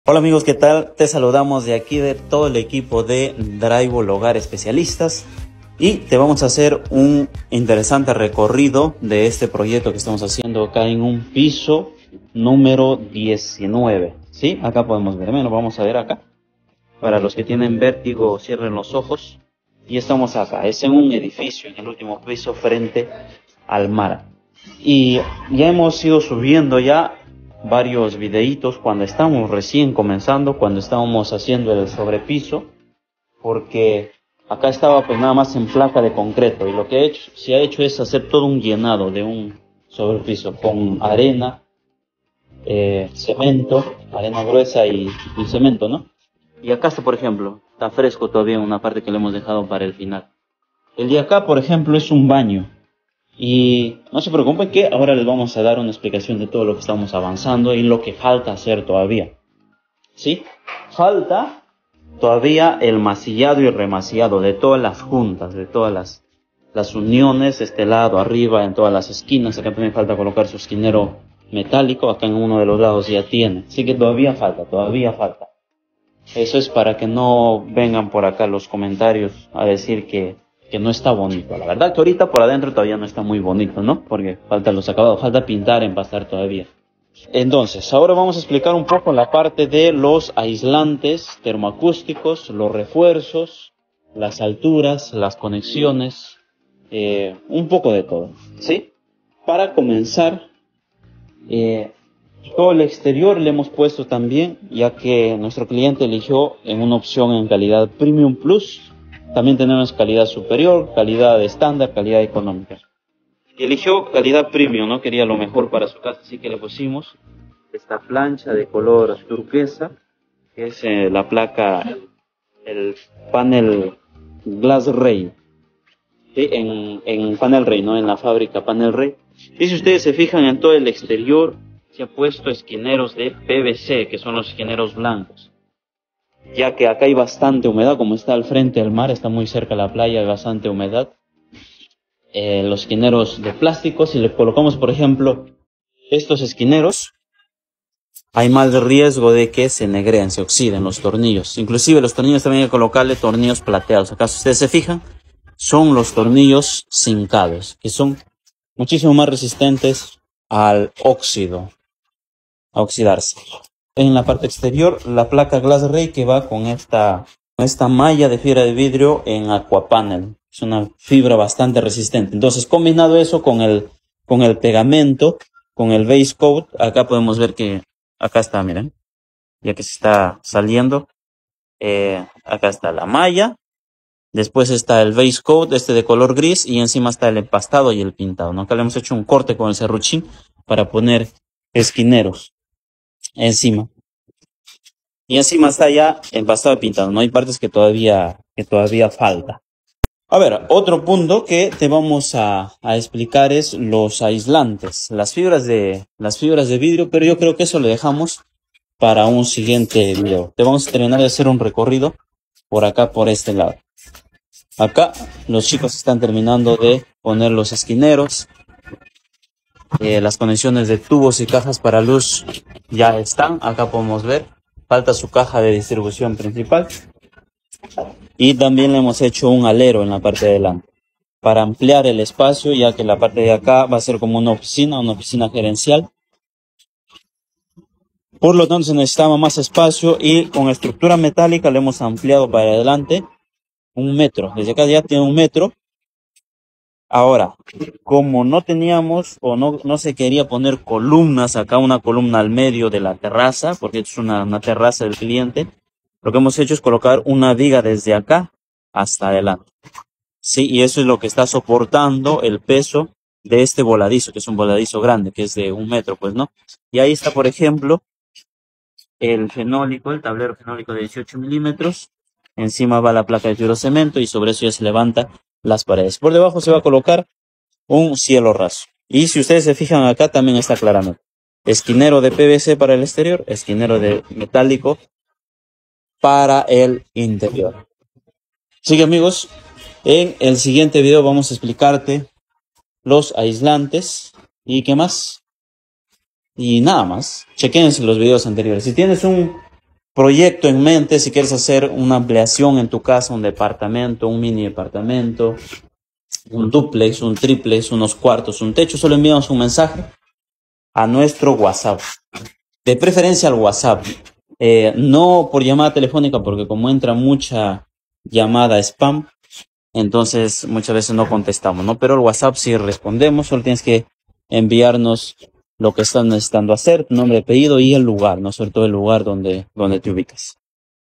Hola amigos, ¿qué tal? Te saludamos de aquí de todo el equipo de Drywall Hogar Especialistas y te vamos a hacer un interesante recorrido de este proyecto que estamos haciendo acá en un piso número 19. ¿Sí? Acá podemos ver, lo vamos a ver acá. Para los que tienen vértigo, cierren los ojos. Y estamos acá, es en un edificio, en el último piso frente al mar. Y ya hemos ido subiendo ya varios videitos cuando estábamos recién comenzando, cuando estábamos haciendo el sobrepiso, porque acá estaba pues nada más en placa de concreto y lo que se ha hecho es hacer todo un llenado de un sobrepiso con arena, cemento, arena gruesa y cemento, ¿no? Y acá está, por ejemplo, está fresco todavía una parte que le hemos dejado para el final. El de acá, por ejemplo, es un baño. Y no se preocupen que ahora les vamos a dar una explicación de todo lo que estamos avanzando y lo que falta hacer todavía. ¿Sí? Falta todavía el masillado y remasillado de todas las juntas, de todas las uniones, este lado, arriba, en todas las esquinas. Acá también falta colocar su esquinero metálico, acá en uno de los lados ya tiene. Así que todavía falta, todavía falta. Eso es para que no vengan por acá los comentarios a decir que no está bonito. La verdad que ahorita por adentro todavía no está muy bonito, ¿no? Porque faltan los acabados, falta pintar, empastar todavía. Entonces, ahora vamos a explicar un poco la parte de los aislantes termoacústicos, los refuerzos, las alturas, las conexiones, un poco de todo, ¿sí? Para comenzar, todo el exterior le hemos puesto también, ya que nuestro cliente eligió en una opción en calidad Premium Plus. También tenemos calidad superior, calidad estándar, calidad económica. Y eligió calidad Premium, ¿no? Quería lo mejor para su casa, así que le pusimos esta plancha de color turquesa, que es la placa, el panel Glass Ray. ¿Sí? En Panel Ray, ¿no? En la fábrica Panel Ray. Y si ustedes se fijan en todo el exterior, se ha puesto esquineros de PVC, que son los esquineros blancos. Ya que acá hay bastante humedad, como está al frente del mar, está muy cerca de la playa, hay bastante humedad. Los esquineros de plástico, si le colocamos, por ejemplo, estos esquineros, hay más riesgo de que se negreen, se oxiden los tornillos. Inclusive los tornillos también hay que colocarle tornillos plateados. Acá, si ustedes se fijan, son los tornillos zincados, que son muchísimo más resistentes al óxido, a oxidarse. En la parte exterior, la placa Glass Ray que va con esta malla de fibra de vidrio en Aquapanel. Es una fibra bastante resistente. Entonces, combinado eso con el pegamento, con el base coat, acá podemos ver que acá está, miren, ya que se está saliendo. Acá está la malla. Después está el base coat, de color gris, y encima está el empastado y el pintado, ¿no? Acá le hemos hecho un corte con el serruchín para poner esquineros encima. Y encima está ya empastado y pintado, no hay partes que todavía falta. A ver, otro punto que te vamos a explicar es los aislantes, las fibras de vidrio, pero yo creo que eso lo dejamos para un siguiente video. Te vamos a terminar de hacer un recorrido por acá, por este lado. Acá los chicos están terminando de poner los esquineros. Las conexiones de tubos y cajas para luz ya están. Acá podemos ver. Falta su caja de distribución principal. Y también le hemos hecho un alero en la parte de delante. Para ampliar el espacio, ya que la parte de acá va a ser como una oficina gerencial. Por lo tanto se necesitaba más espacio y con estructura metálica le hemos ampliado para adelante 1 metro. Desde acá ya tiene 1 metro. Ahora, como no teníamos o no se quería poner columnas, acá una columna al medio de la terraza, porque es una terraza del cliente, lo que hemos hecho es colocar una viga desde acá hasta adelante. Sí, y eso es lo que está soportando el peso de este voladizo, que es un voladizo grande, que es de 1 metro, pues, ¿no? Y ahí está, por ejemplo, el tablero fenólico de 18 milímetros. Encima va la placa de fibrocemento y sobre eso ya se levanta las paredes. Por debajo se va a colocar un cielo raso. Y si ustedes se fijan acá también está claramente. Esquinero de PVC para el exterior, esquinero de metálico para el interior. Así que amigos, en el siguiente video vamos a explicarte los aislantes y qué más. Y nada más. Chequense los videos anteriores. Si tienes un proyecto en mente, si quieres hacer una ampliación en tu casa, un departamento, un mini departamento, un dúplex, un triplex, unos cuartos, un techo, solo envíanos un mensaje a nuestro WhatsApp. De preferencia al WhatsApp, no por llamada telefónica, porque como entra mucha llamada spam, entonces muchas veces no contestamos, ¿no? Pero el WhatsApp sí respondemos, solo tienes que enviarnos lo que estás necesitando hacer, tu nombre, apellido y el lugar, ¿no? Sobre todo el lugar donde te ubicas.